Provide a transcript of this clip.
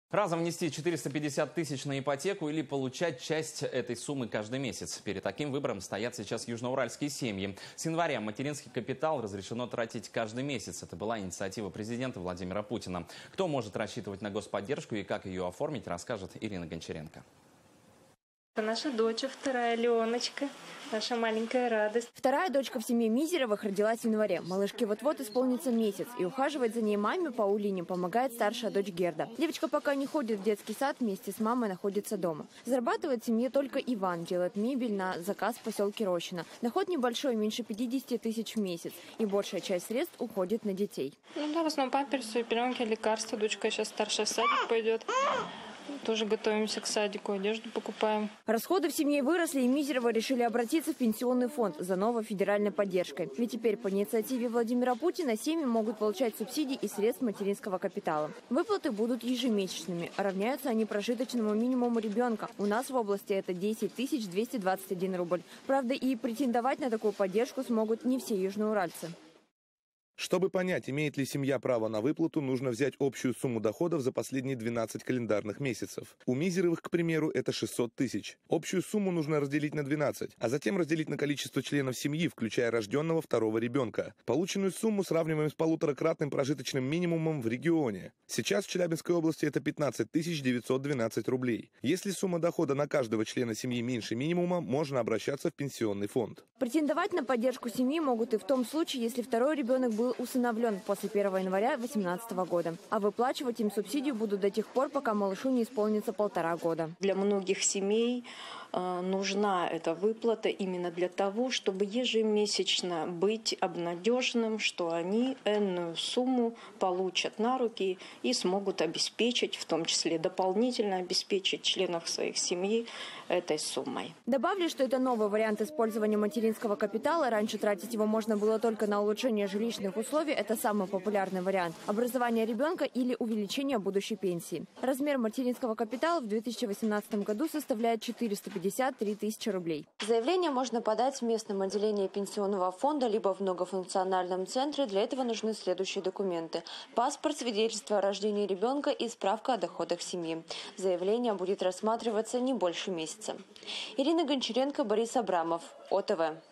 Разом внести 450 тысяч на ипотеку или получать часть этой суммы каждый месяц. Перед таким выбором стоят сейчас южноуральские семьи. С января материнский капитал разрешено тратить каждый месяц. Это была инициатива президента Владимира Путина. Кто может рассчитывать на господдержку и как ее оформить, расскажет Ирина Гончаренко. Это наша дочь, вторая Леночка, наша маленькая радость. Вторая дочка в семье Мизеровых родилась в январе. Малышке вот-вот исполнится месяц. И ухаживать за ней маме Паулине помогает старшая дочь Герда. Девочка пока не ходит в детский сад, вместе с мамой находится дома. Зарабатывает в семье только Иван, делает мебель на заказ в поселке Рощино. Доход небольшой, меньше 50 тысяч в месяц. И большая часть средств уходит на детей. В основном памперсы, пеленки, лекарства. Дочка сейчас старшая в садик пойдет. Тоже готовимся к садику, одежду покупаем. Расходы в семье выросли, и Мизеровы решили обратиться в пенсионный фонд за новой федеральной поддержкой. Ведь теперь по инициативе Владимира Путина семьи могут получать субсидии из средств материнского капитала. Выплаты будут ежемесячными. Равняются они прожиточному минимуму ребенка. У нас в области это 10 221 рубль. Правда, и претендовать на такую поддержку смогут не все южноуральцы. Чтобы понять, имеет ли семья право на выплату, нужно взять общую сумму доходов за последние 12 календарных месяцев. У Мизеровых, к примеру, это 600 тысяч. Общую сумму нужно разделить на 12, а затем разделить на количество членов семьи, включая рожденного второго ребенка. Полученную сумму сравниваем с 1,5-кратным прожиточным минимумом в регионе. Сейчас в Челябинской области это 15 912 рублей. Если сумма дохода на каждого члена семьи меньше минимума, можно обращаться в пенсионный фонд. Претендовать на поддержку семьи могут и в том случае, если второй ребенок был усыновлен после 1 января 2018 года. А выплачивать им субсидию будут до тех пор, пока малышу не исполнится 1,5 года. Для многих семей нужна эта выплата именно для того, чтобы ежемесячно быть обнадеженным, что они энную сумму получат на руки и смогут обеспечить, в том числе дополнительно обеспечить членов своих семей этой суммой. Добавлю, что это новый вариант использования материнского капитала. Раньше тратить его можно было только на улучшение жилищных условий. Это самый популярный вариант. Образование ребенка или увеличение будущей пенсии. Размер материнского капитала в 2018 году составляет 453 тысячи рублей. Заявление можно подать в местном отделении пенсионного фонда либо в многофункциональном центре. Для этого нужны следующие документы: паспорт, свидетельство о рождении ребенка и справка о доходах семьи. Заявление будет рассматриваться не больше месяца. Ирина Гончаренко, Борис Абрамов, ОТВ.